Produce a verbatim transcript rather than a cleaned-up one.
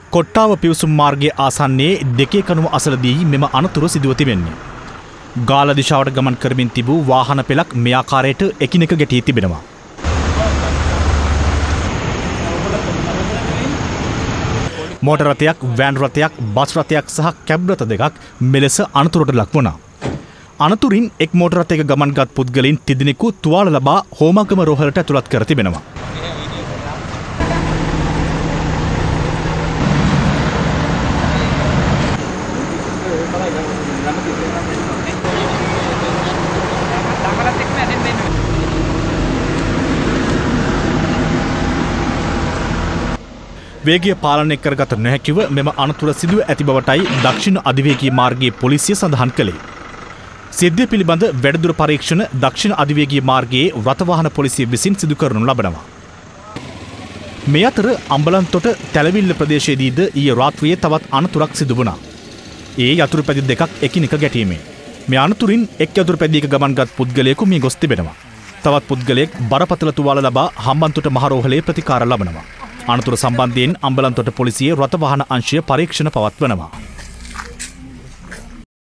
කොට්ටාව පිවිසුම් මාර්ගයේ ආසන්නයේ දෙකේ කණුව අසලදී මෙම අනතුර සිදුව තිබෙන්නේ. ගාල දිශාවට ගමන් කරමින් තිබූ වාහන පෙළක් මේ ආකාරයට එකිනෙක ගැටී තිබෙනවා. මෝටර රථයක්, වෑන් රථයක්, බස් රථයක් සහ කැබ් රථ දෙකක් මෙලෙස අනතුරට ලක් වුණා. අනතුරින් එක් මෝටර රථයක ගමන්ගත් පුද්ගලයන් තිදෙනෙකු තුවාල ලබා හෝමාගම රෝහලට ඇතුළත් කර තිබෙනවා. වේගය පාලනය කරගත නොහැකිව මෙම අනතුර සිදුව ඇති බවටයි දක්ෂිණ අධිවේගී මාර්ගයේ පොලිසිය සඳහන් කළේ. සිද්ධිය පිළිබඳ වැඩිදුර පරීක්ෂණ දක්ෂිණ අධිවේගී මාර්ගයේ රථවාහන පොලිසිය විසින් සිදු කරනු ලබනවා. මේ අතර අම්බලන්තොට තැලවිල්ල ප්‍රදේශයේදීද ඊයේ රාත්‍රියේ තවත් අනතුරක් සිදු වුණා. ඒ යතුරු පැදි දෙකක් එකිනෙක ගැටීමෙන් මේ අනතුරින් එක් යතුරු පැදියක ගමන්ගත් පුද්ගලයෙකු මිය ගොස් තිබෙනවා. තවත් පුද්ගලයෙක් බරපතල තුවාල ලබා හම්බන්තොට මහරෝහලේ ප්‍රතිකාර ලබනවා. අනතුර සම්බන්ධයෙන් අම්බලන්තොට පොලිසිය රථවාහන අංශය පරීක්ෂණ පවත්වනවා.